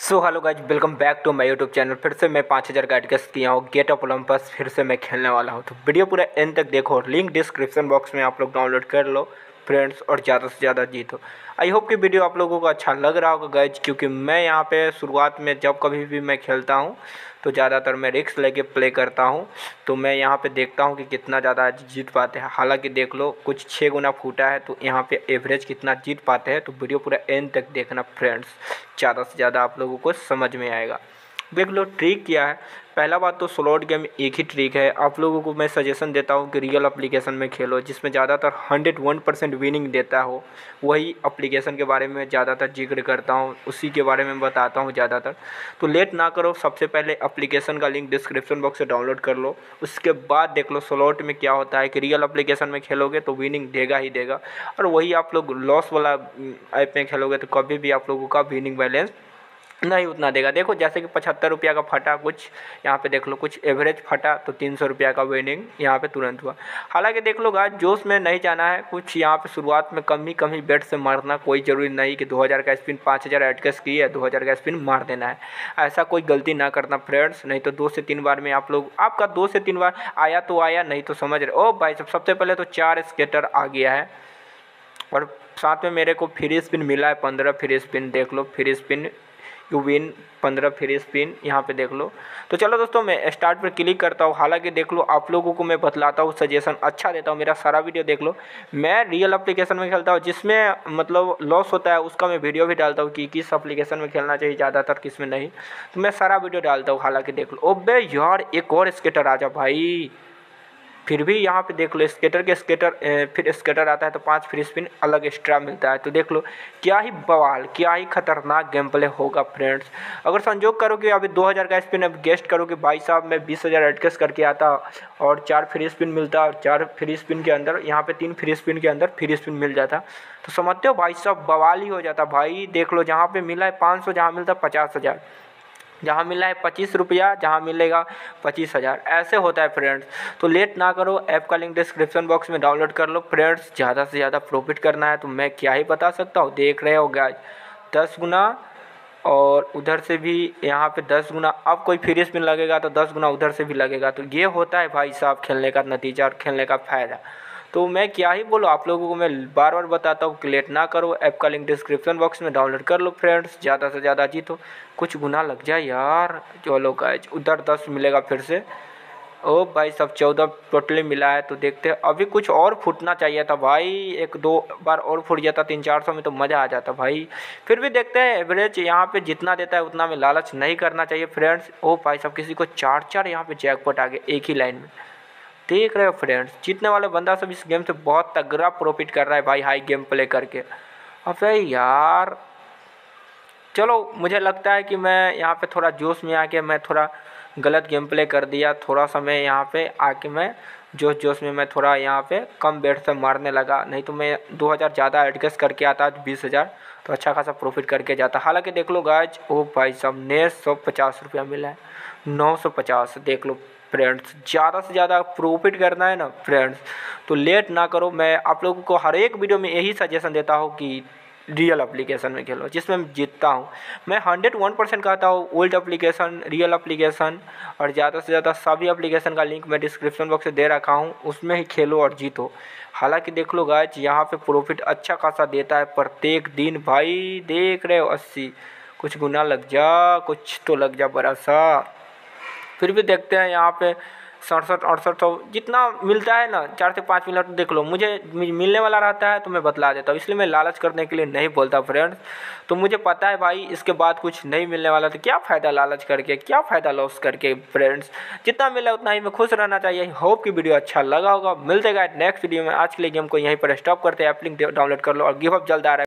So hello guys, welcome back to my YouTube channel. फिर से मैं 5000 गाइड गेस्ट किया हूँ गेट ऑफ ओलंपस। फिर से मैं खेलने वाला हूँ, तो वीडियो पूरा एंड तक देखो। लिंक डिस्क्रिप्शन बॉक्स में आप लोग डाउनलोड कर लो फ्रेंड्स, और ज़्यादा से ज़्यादा जीतो। आई होप कि वीडियो आप लोगों को अच्छा लग रहा होगा गाइज, क्योंकि मैं यहाँ पे शुरुआत में जब कभी भी मैं खेलता हूँ तो ज़्यादातर मैं रिस्क लेके प्ले करता हूँ। तो मैं यहाँ पे देखता हूँ कि कितना ज़्यादा जीत पाते हैं। हालांकि देख लो, कुछ 6 गुना फूटा है, तो यहाँ पे एवरेज कितना जीत पाते हैं। तो वीडियो पूरा एंड तक देखना फ्रेंड्स, ज़्यादा से ज़्यादा आप लोगों को समझ में आएगा। देख लो ट्रिक क्या है। पहला बात तो स्लॉट गेम एक ही ट्रिक है। आप लोगों को मैं सजेशन देता हूँ कि रियल एप्लीकेशन में खेलो, जिसमें ज़्यादातर 101% विनिंग देता हो। वही एप्लीकेशन के बारे में ज़्यादातर जिक्र करता हूँ, उसी के बारे में बताता हूँ ज़्यादातर। तो लेट ना करो, सबसे पहले एप्लीकेशन का लिंक डिस्क्रिप्शन बॉक्स से डाउनलोड कर लो। उसके बाद देख लो स्लॉट में क्या होता है कि रियल एप्लीकेशन में खेलोगे तो विनिंग देगा ही देगा, और वही आप लोग लॉस वाला ऐप में खेलोगे तो कभी भी आप लोगों का विनिंग बैलेंस नहीं उतना देगा। देखो जैसे कि 75 रुपया का फटा कुछ, यहाँ पे देख लो कुछ एवरेज फटा, तो 300 रुपया का विनिंग यहाँ पे तुरंत हुआ। हालांकि देख लो गाइस, जोश में नहीं जाना है। कुछ यहाँ पे शुरुआत में कम ही बेट से मारना, कोई ज़रूरी नहीं कि 2000 का स्पिन 5000 एडकस की है 2000 का स्पिन मार देना है। ऐसा कोई गलती ना करना फ्रेंड्स, नहीं तो 2 से 3 बार में आप लोग, आपका 2 से 3 बार आया तो आया, नहीं तो समझ रहे ओ भाई। सबसे पहले तो 4 स्केटर आ गया है, और साथ में मेरे को फ्री स्पिन मिला है 15 फ्री स्पिन। देख लो free spin you win 15 free spin, यहाँ पे देख लो। तो चलो दोस्तों, मैं स्टार्ट पर क्लिक करता हूँ। हालांकि देख लो आप लोगों को मैं बतलाता हूँ, सजेशन अच्छा देता हूँ। मेरा सारा वीडियो देख लो। मैं रियल एप्लीकेशन में खेलता हूँ, जिसमें मतलब लॉस होता है उसका मैं वीडियो भी डालता हूँ कि किस एप्लीकेशन में खेलना चाहिए ज़्यादातर, किस में नहीं। तो मैं सारा वीडियो डालता हूँ। हालाँकि देख लो, ओबे यार एक और स्केटर आ जा भाई। फिर भी यहाँ पे देख लो फिर स्केटर आता है तो 5 फ्री स्पिन अलग एक्स्ट्रा मिलता है। तो देख लो क्या ही बवाल, क्या ही खतरनाक गेम प्ले होगा फ्रेंड्स। अगर संजोग करो कि अभी 2000 का स्पिन अब गेस्ट करो कि भाई साहब मैं 20,000 एडजस्ट करके आता और 4 फ्री स्पिन मिलता, और 4 फ्री स्पिन के अंदर यहाँ पे 3 फ्री स्पिन के अंदर फ्री स्पिन मिल जाता, तो समझते हो भाई साहब बवाल ही हो जाता भाई। देख लो जहाँ पे मिला है 500, जहाँ मिलता 50,000, जहाँ मिला है 25 रुपया, जहाँ मिलेगा 25,000, ऐसे होता है फ्रेंड्स। तो लेट ना करो, ऐप का लिंक डिस्क्रिप्शन बॉक्स में डाउनलोड कर लो फ्रेंड्स। ज़्यादा से ज़्यादा प्रॉफिट करना है तो मैं क्या ही बता सकता हूँ। देख रहे हो गाइस 10 गुना, और उधर से भी यहाँ पे 10 गुना। अब कोई फ्री स्पिन लगेगा तो 10 गुना उधर से भी लगेगा। तो ये होता है भाई साहब खेलने का नतीजा और खेलने का फ़ायदा। तो मैं क्या ही बोलूँ, आप लोगों को मैं बार बार बताता हूँ कि लेट ना करो, ऐप का लिंक डिस्क्रिप्शन बॉक्स में डाउनलोड कर लो फ्रेंड्स। ज़्यादा से ज़्यादा जीतो, कुछ गुना लग जाए यार। चलो गाइस, उधर 10 मिलेगा फिर से। ओ भाई सब 14 टोटली मिला है। तो देखते हैं, अभी कुछ और फूटना चाहिए था भाई, 1-2 बार और फूट जाता 300-400 में तो मज़ा आ जाता भाई। फिर भी देखते हैं, एवरेज यहाँ पे जितना देता है उतना में लालच नहीं करना चाहिए फ्रेंड्स। ओ भाई सब किसी को 4-4 यहाँ पे जैकपॉट आ गए एक ही लाइन में। देख रहे हो फ्रेंड्स, जीतने वाले बंदा सब इस गेम से बहुत तगड़ा प्रॉफिट कर रहा है भाई, हाई गेम प्ले करके। अबे यार चलो, मुझे लगता है कि मैं यहाँ पे थोड़ा जोश में आके मैं थोड़ा गलत गेम प्ले कर दिया। थोड़ा सा मैं यहाँ पे आके मैं जोश में मैं थोड़ा यहाँ पे कम बेट से मारने लगा, नहीं तो मैं 2000 ज़्यादा एडजस्ट करके आता 20,000, तो अच्छा खासा प्रॉफिट करके जाता। हालांकि देख लो गाइज, ओ भाई साहब ने 150 रुपया मिला है, 950। देख लो फ्रेंड्स, ज़्यादा से ज़्यादा प्रॉफिट करना है ना फ्रेंड्स, तो लेट ना करो। मैं आप लोगों को हर एक वीडियो में यही सजेशन देता हूँ कि रियल एप्लीकेशन में खेलो, जिसमें मैं जीतता हूँ। मैं 101% कहता हूँ, ओल्ड एप्लीकेशन, रियल एप्लीकेशन, और ज़्यादा से ज़्यादा सभी एप्लीकेशन का लिंक मैं डिस्क्रिप्शन बॉक्स में दे रखा हूँ, उसमें ही खेलो और जीतो। हालांकि देख लो गाइज, यहाँ पे प्रॉफिट अच्छा खासा देता है प्रत्येक दिन भाई। देख रहे हो 80, कुछ गुना लग जा, कुछ तो लग जा बड़ा सा। फिर भी देखते हैं यहाँ पे 67-68 जितना मिलता है ना, 4 से 5 मिनट देख लो। मुझे मिलने वाला रहता है तो मैं बतला देता हूँ, इसलिए मैं लालच करने के लिए नहीं बोलता फ्रेंड्स। तो मुझे पता है भाई इसके बाद कुछ नहीं मिलने वाला, तो क्या फ़ायदा लालच करके, क्या फ़ायदा लॉस करके फ्रेंड्स। जितना मिला उतना ही में खुश रहना चाहिए। होप कि वीडियो अच्छा लगा होगा। मिलते गए नेक्स्ट वीडियो में। आज के लिए गेम को यहीं पर स्टॉप करते हैं। ऐप लिंक डाउनलोड कर लो, और गिव अप जल्द आ रहा है।